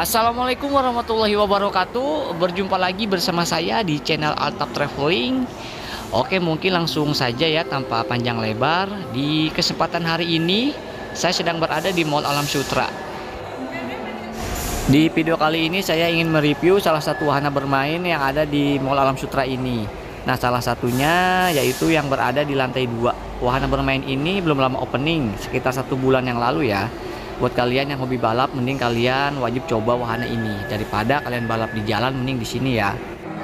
Assalamualaikum warahmatullahi wabarakatuh. Berjumpa lagi bersama saya di channel Altaf Traveling. Oke, mungkin langsung saja ya tanpa panjang lebar. Di kesempatan hari ini saya sedang berada di Mall Alam Sutera. Di video kali ini saya ingin mereview salah satu wahana bermain yang ada di Mall Alam Sutera ini. Nah, salah satunya yaitu yang berada di lantai 2. Wahana bermain ini belum lama opening, sekitar 1 bulan yang lalu ya. Buat kalian yang hobi balap, mending kalian wajib coba wahana ini. Daripada kalian balap di jalan, mending di sini ya.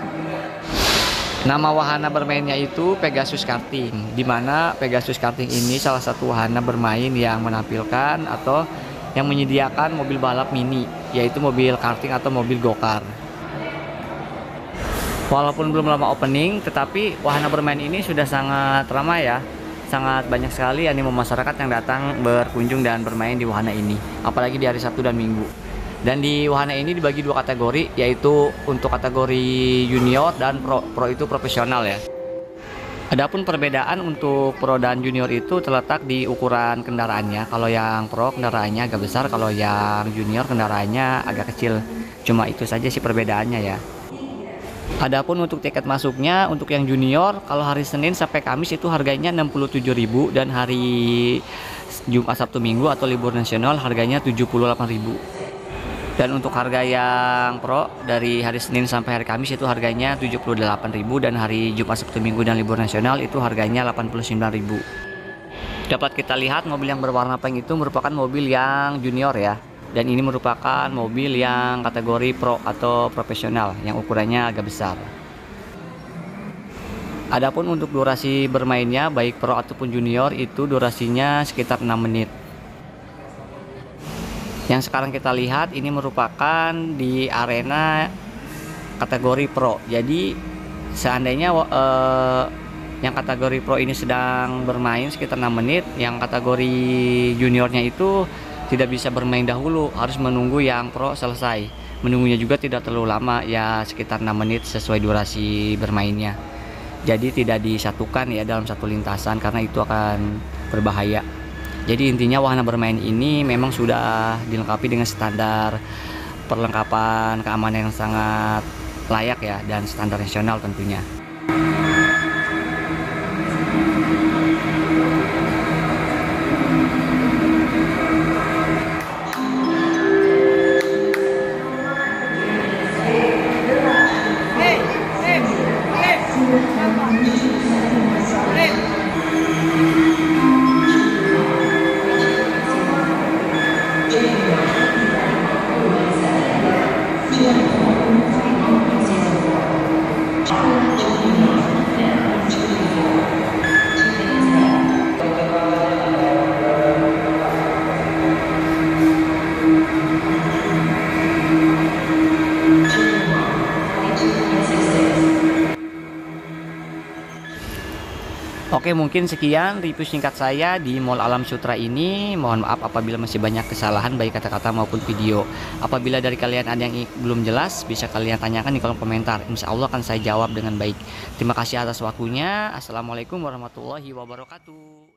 Nama wahana bermainnya itu Pegasus Karting, dimana Pegasus Karting ini salah satu wahana bermain yang menampilkan atau yang menyediakan mobil balap mini, yaitu mobil karting atau mobil go-kart. Walaupun belum lama opening, tetapi wahana bermain ini sudah sangat ramai ya. Sangat banyak sekali animo masyarakat yang datang berkunjung dan bermain di wahana ini, apalagi di hari Sabtu dan Minggu. Dan di wahana ini dibagi 2 kategori, yaitu untuk kategori junior dan pro. Pro itu profesional ya. Adapun perbedaan untuk pro dan junior itu terletak di ukuran kendaraannya. Kalau yang pro kendaraannya agak besar, kalau yang junior kendaraannya agak kecil. Cuma itu saja sih perbedaannya ya. Adapun untuk tiket masuknya untuk yang junior, kalau hari Senin sampai Kamis itu harganya 67.000, dan hari Jumat, Sabtu, Minggu atau libur nasional harganya 78.000. Dan untuk harga yang pro dari hari Senin sampai hari Kamis itu harganya 78.000, dan hari Jumat, Sabtu, Minggu dan libur nasional itu harganya 89.000. Dapat kita lihat mobil yang berwarna pink itu merupakan mobil yang junior ya. Dan ini merupakan mobil yang kategori pro atau profesional yang ukurannya agak besar. Adapun untuk durasi bermainnya baik pro ataupun junior itu durasinya sekitar 6 menit. Yang sekarang kita lihat ini merupakan di arena kategori pro. Jadi seandainya yang kategori pro ini sedang bermain sekitar 6 menit, yang kategori juniornya itu tidak bisa bermain dahulu, harus menunggu yang pro selesai. Menunggunya juga tidak terlalu lama ya, sekitar 6 menit sesuai durasi bermainnya. Jadi tidak disatukan ya dalam satu lintasan karena itu akan berbahaya. Jadi intinya wahana bermain ini memang sudah dilengkapi dengan standar perlengkapan keamanan yang sangat layak ya, dan standar nasional tentunya. Oke, mungkin sekian review singkat saya di Mall Alam Sutera ini. Mohon maaf apabila masih banyak kesalahan baik kata-kata maupun video. Apabila dari kalian ada yang belum jelas, bisa kalian tanyakan di kolom komentar. Insya Allah akan saya jawab dengan baik. Terima kasih atas waktunya. Assalamualaikum warahmatullahi wabarakatuh.